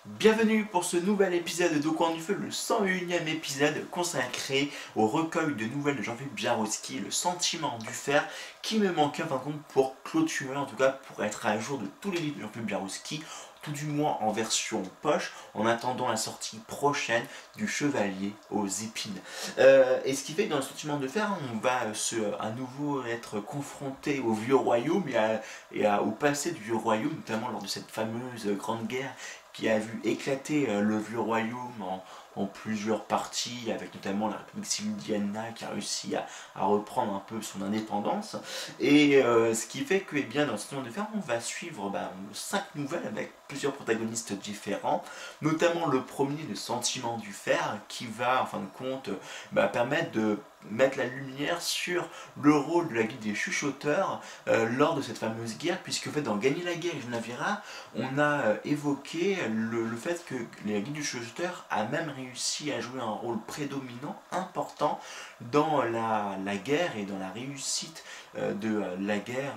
Bienvenue pour ce nouvel épisode d'Au coin du feu, le 101e épisode consacré au recueil de nouvelles de Jean-Philippe Jaroussky, Le sentiment du fer, qui me manquait en fin de compte pour clôturer, en tout cas pour être à jour de tous les livres de Jean-Philippe Jaroussky, tout du moins en version poche, en attendant la sortie prochaine du Chevalier aux épines. Et ce qui fait que dans Le sentiment de fer, on va à nouveau être confronté au vieux royaume au passé du vieux royaume, notamment lors de cette fameuse grande guerre qui a vu éclater le vieux royaume en plusieurs parties, avec notamment la République Sildiana qui a réussi à reprendre un peu son indépendance. Et ce qui fait que bien, dans ce temps de fer, on va suivre 5 nouvelles avec plusieurs protagonistes différents, notamment le premier, le sentiment du fer, qui va en fin de compte permettre de mettre la lumière sur le rôle de la Guilde des chuchoteurs lors de cette fameuse guerre, puisque en fait, dans Gagner la guerre et Genavera, on a évoqué le fait que la Guilde des chuchoteurs a même réussi à jouer un rôle prédominant, important, dans la guerre et dans la réussite de la guerre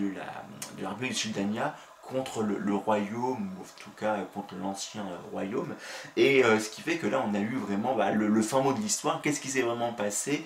de la République de Suldania contre le royaume, ou en tout cas contre l'ancien royaume. Et ce qui fait que là on a eu vraiment le fin mot de l'histoire, qu'est-ce qui s'est vraiment passé,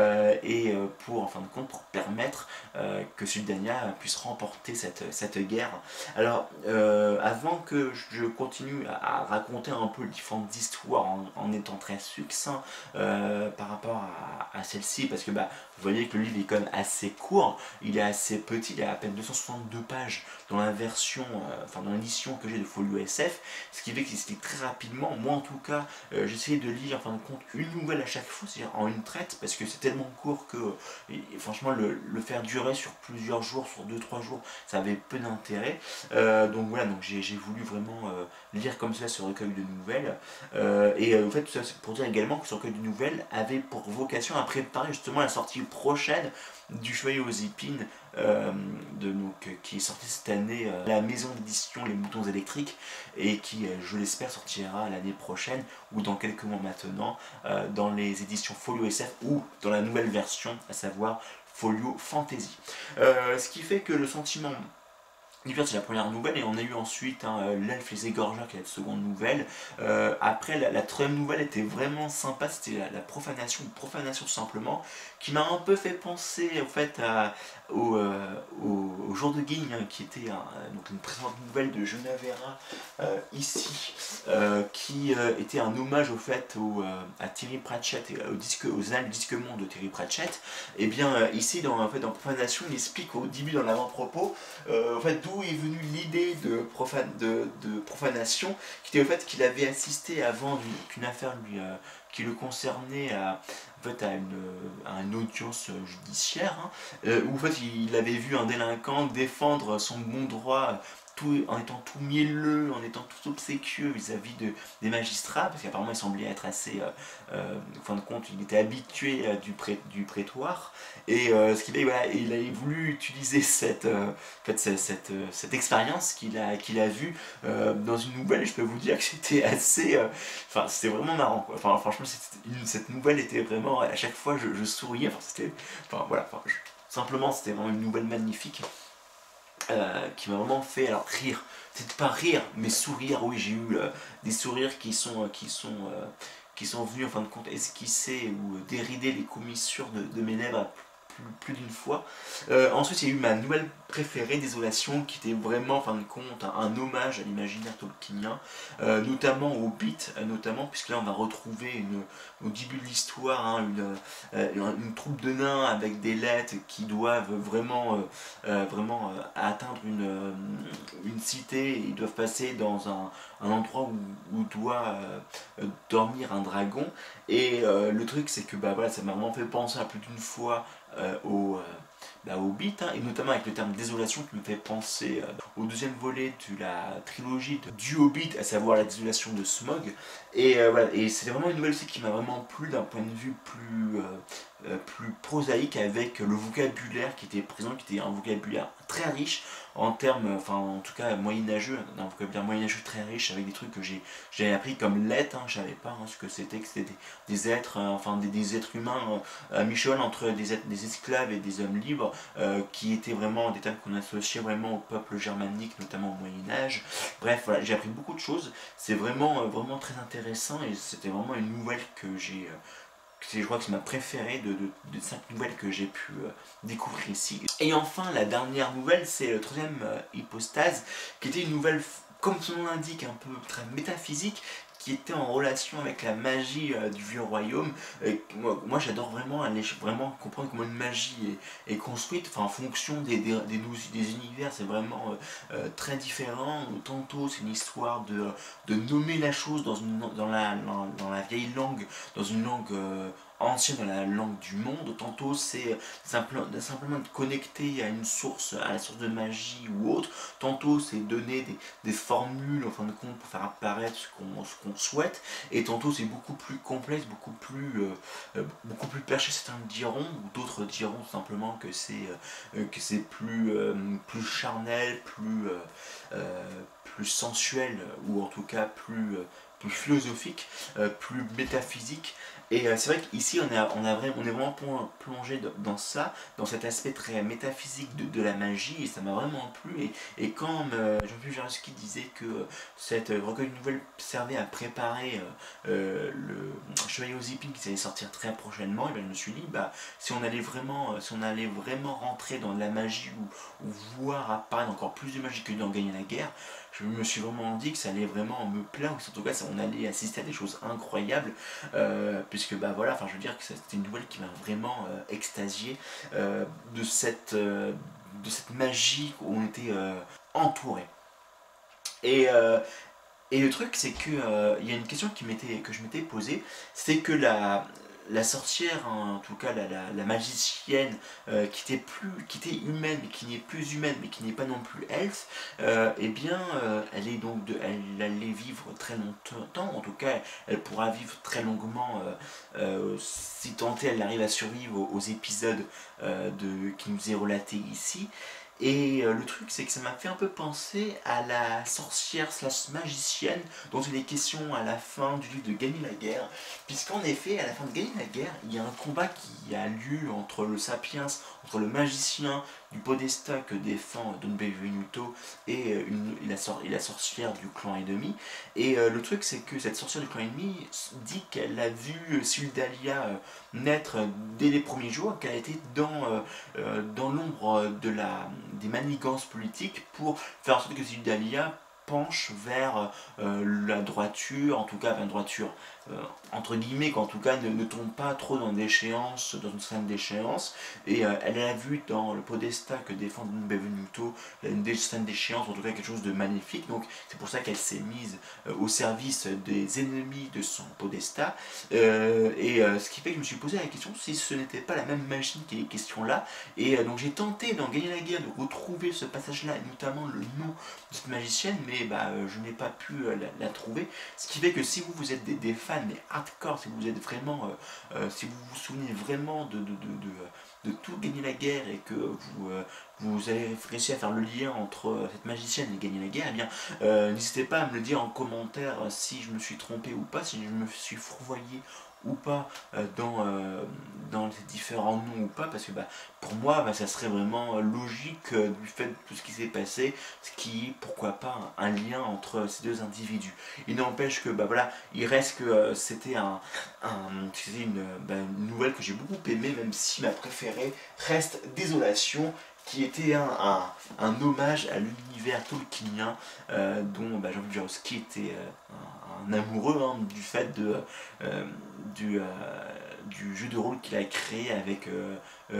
pour en fin de compte pour permettre que Suldania puisse remporter cette guerre. Alors avant que je continue à raconter un peu les différentes histoires en étant très succinct par rapport à celle-ci, parce que vous voyez que le livre est quand même assez court, il est assez petit, il a à peine 262 pages dans la version, dans l'édition que j'ai de Folio SF, ce qui fait que c'était très rapidement. Moi en tout cas, j'essayais de lire en fin de compte une nouvelle à chaque fois, c'est-à-dire en une traite, parce que c'est tellement court que franchement le faire durer sur plusieurs jours, sur 2-3 jours, ça avait peu d'intérêt. Donc voilà, donc j'ai voulu vraiment lire comme ça ce recueil de nouvelles. En fait, tout ça c'est pour dire également que ce recueil de nouvelles avait pour vocation à préparer justement la sortie prochaine du Chevalier aux épines, qui est sorti cette année à la maison d'édition Les Moutons électriques, et qui, je l'espère, sortira l'année prochaine ou dans quelques mois maintenant dans les éditions Folio SF ou dans la nouvelle version, à savoir Folio Fantasy. Ce qui fait que le sentiment c'est la première nouvelle, et on a eu ensuite L'Elfe les égorgeurs qui est la seconde nouvelle. Après, la troisième nouvelle était vraiment sympa, c'était la profanation, profanation simplement, qui m'a un peu fait penser en fait au Jour de Guigne, qui était donc une présente nouvelle de Genavera ici, qui était un hommage au fait à Terry Pratchett et aux annales du disque monde de Terry Pratchett. Et bien ici dans Profanation, il explique au début dans l'avant-propos en fait d'où est venue l'idée de profanation, qui était au fait qu'il avait assisté avant qu'une affaire qui le concernait à une audience judiciaire, où en fait il avait vu un délinquant défendre son bon droit en étant tout mielleux, en étant tout obséquieux vis-à-vis des magistrats, parce qu'apparemment il semblait être assez, en fin de compte, il était habitué du prétoire, et ce qu'il il a voulu utiliser cette expérience qu'il a vue dans une nouvelle, et je peux vous dire que c'était assez, c'était vraiment marrant, quoi. Enfin, franchement, cette nouvelle était vraiment, à chaque fois je souriais, simplement c'était vraiment une nouvelle magnifique. Qui m'a vraiment fait rire. C'est pas rire, mais sourire. Oui, j'ai eu des sourires qui sont venus en fin de compte esquisser ou dérider les commissures de mes lèvres plus d'une fois. Ensuite, il y a eu ma nouvelle préférée, Désolation, qui était vraiment en fin de compte un hommage à l'imaginaire tolkienien, notamment au beat, notamment, puisque là on va retrouver au début de l'histoire une troupe de nains avec des lettres qui doivent vraiment atteindre une cité, et ils doivent passer dans un endroit où doit dormir un dragon. Et le truc c'est que ça m'a vraiment fait penser à plus d'une fois au beat, et notamment avec le terme désolation qui me fait penser au deuxième volet de la trilogie du Hobbit, à savoir la désolation de Smaug. Et c'était vraiment une nouvelle aussi qui m'a vraiment plu d'un point de vue plus prosaïque, avec le vocabulaire qui était présent, qui était un vocabulaire très riche en termes, enfin en tout cas moyenâgeux, un vocabulaire moyenâgeux très riche, avec des trucs que j'ai appris comme l'être, je savais pas ce que c'était, que c'était des êtres, enfin des êtres humains à mi-cheval entre des esclaves et des hommes libres, qui étaient vraiment des termes qu'on associait vraiment au peuple germanique, notamment au Moyen-Âge. Bref, voilà, j'ai appris beaucoup de choses, c'est vraiment très intéressant, et c'était vraiment une nouvelle que je crois que c'est ma préférée de 5 nouvelles que j'ai pu découvrir ici. Et enfin, la dernière nouvelle, c'est le troisième hypostase, qui était une nouvelle, comme son nom l'indique, un peu très métaphysique, qui était en relation avec la magie du vieux royaume. Moi j'adore vraiment aller vraiment comprendre comment une magie est construite, enfin, en fonction des univers. C'est vraiment très différent. Tantôt c'est une histoire de nommer la chose dans la vieille langue, dans une langue ancienne, dans la langue du monde. Tantôt c'est simplement de connecter à une source, à la source de magie ou autre. Tantôt c'est donner des formules en fin de compte pour faire apparaître ce qu'on souhaite, et tantôt c'est beaucoup plus complexe, beaucoup plus perché, certains diront, ou d'autres diront simplement que c'est plus charnel, plus sensuel, ou en tout cas plus philosophique, plus métaphysique. Et c'est vrai qu'ici on est vraiment plongé dans ça, dans cet aspect très métaphysique de la magie, et ça m'a vraiment plu. Et quand Jean-Philippe Jaroussky disait que cette recueil de nouvelles servait à préparer le Chevalier aux épines qui allait sortir très prochainement, et bien je me suis dit, si on allait vraiment rentrer dans la magie, ou voir apparaître encore plus de magie que dans Gagner la guerre, je me suis vraiment dit que ça allait vraiment me plaire, ou en tout cas on allait assister à des choses incroyables, puisque voilà, enfin je veux dire que c'était une nouvelle qui m'a vraiment extasié, de cette magie où on était entouré. Et, et le truc, c'est que il y a une question que je m'étais posée, c'est que la sorcière, en tout cas la magicienne, qui était humaine, mais qui n'est plus humaine, mais qui n'est pas non plus elfe, eh bien, elle allait vivre très longtemps, en tout cas, elle pourra vivre très longuement, si tant est elle arrive à survivre aux épisodes qui nous est relaté ici. Et le truc, c'est que ça m'a fait un peu penser à la sorcière slash magicienne dont il est question à la fin du livre de Gagner la guerre, puisqu'en effet, à la fin de Gagner la guerre, il y a un combat qui a lieu entre le sapiens, entre le magicien du Podesta que défend Don Benvenuto, et la sorcière du clan ennemi. Et le truc, c'est que cette sorcière du clan ennemi dit qu'elle a vu Sildalia naître dès les premiers jours, qu'elle a été dans l'ombre des manigances politiques pour faire en sorte que Sildalia penche vers la droiture, en tout cas, une droiture entre guillemets, qu'en tout cas ne tombe pas trop dans une scène d'échéance. Et elle a vu dans le Podesta que défend Benvenuto une scène d'échéance, en tout cas quelque chose de magnifique. Donc c'est pour ça qu'elle s'est mise au service des ennemis de son Podesta. Ce qui fait que je me suis posé la question si ce n'était pas la même machine qui est question là. Et donc j'ai tenté dans Gagner la guerre de retrouver ce passage-là, et notamment le nom de cette magicienne, mais je n'ai pas pu la trouver. Ce qui fait que si vous êtes des fans mais hardcore, si vous êtes vraiment, si vous vous souvenez vraiment de tout Gagner la guerre, et que vous avez réussi à faire le lien entre cette magicienne et Gagner la guerre, eh bien n'hésitez pas à me le dire en commentaire si je me suis trompé ou pas, si je me suis fourvoyé ou pas dans ces différents noms ou pas, parce que pour moi ça serait vraiment logique du fait de tout ce qui s'est passé, ce qui est pourquoi pas un lien entre ces deux individus. Il n'empêche que voilà, il reste que c'était une nouvelle que j'ai beaucoup aimée, même si ma préférée reste Désolation, qui était un hommage à l'univers tolkienien, dont Jean-Philippe Jaroussky était un amoureux, du fait du jeu de rôle qu'il a créé avec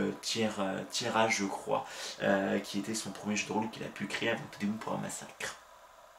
Tirage, je crois, qui était son premier jeu de rôle qu'il a pu créer avant Tout début pour un massacre.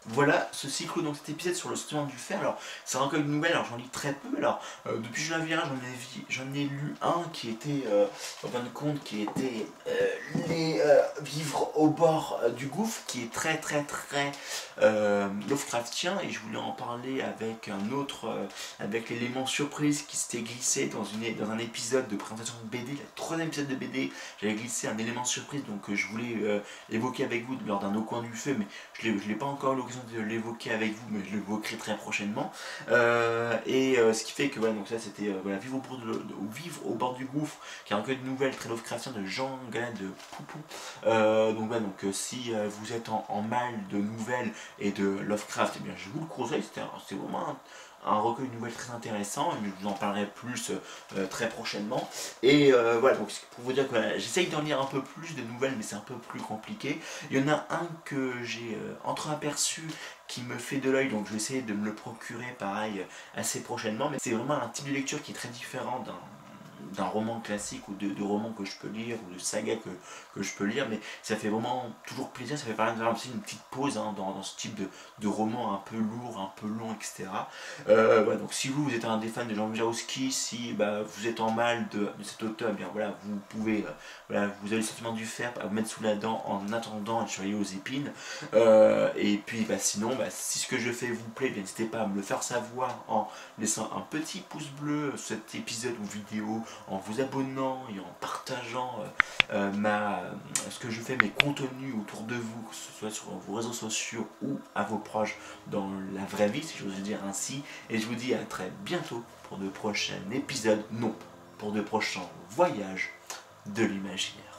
voilà, ceci clôt donc cet épisode sur le sentiment du fer. Alors, c'est un recueil de nouvelles, alors j'en lis très peu. Alors, depuis Julien Vieira, j'en ai lu un qui était, en fin de compte, qui était Vivre au bord du gouffre, qui est très Lovecraftien, et je voulais en parler avec un autre, avec l'élément surprise qui s'était glissé dans un épisode de présentation de BD, le troisième épisode de BD. J'avais glissé un élément surprise, donc je voulais évoquer avec vous lors d'un Au coin du feu, mais je n'ai pas encore eu l'occasion de l'évoquer avec vous, mais je l'évoquerai très prochainement. Ce qui fait que voilà, donc ça c'était voilà, Vivre au bord du gouffre, qui est un recueil de nouvelles très Lovecraftien de Jean Galin de Poupou. Donc voilà, donc si vous êtes en mal de nouvelles et de Lovecraft, eh bien je vous le conseille, c'est vraiment un recueil de nouvelles très intéressant, mais je vous en parlerai plus très prochainement. Et voilà, donc pour vous dire que voilà, j'essaye d'en lire un peu plus de nouvelles, mais c'est un peu plus compliqué. Il y en a un que j'ai entreaperçu qui me fait de l'œil, donc je vais essayer de me le procurer pareil assez prochainement, mais c'est vraiment un type de lecture qui est très différent d'un roman classique ou de romans que je peux lire ou de saga que je peux lire, mais ça fait vraiment toujours plaisir, ça fait par exemple aussi une petite pause dans ce type de roman un peu lourd, un peu long, etc. Voilà, donc si vous êtes un des fans de Jean Wierzchowski, si vous êtes en mal de cet auteur, eh bien voilà, vous pouvez, voilà, vous avez le sentiment du fer à vous mettre sous la dent en attendant un chevalier aux épines. Et puis sinon, si ce que je fais vous plaît, n'hésitez pas à me le faire savoir en laissant un petit pouce bleu sur cet épisode ou vidéo, en vous abonnant et en partageant ce que je fais, mes contenus autour de vous, que ce soit sur vos réseaux sociaux ou à vos proches dans la vraie vie, si j'ose dire ainsi. Et je vous dis à très bientôt pour de prochains épisodes, non, pour de prochains voyages de l'imaginaire.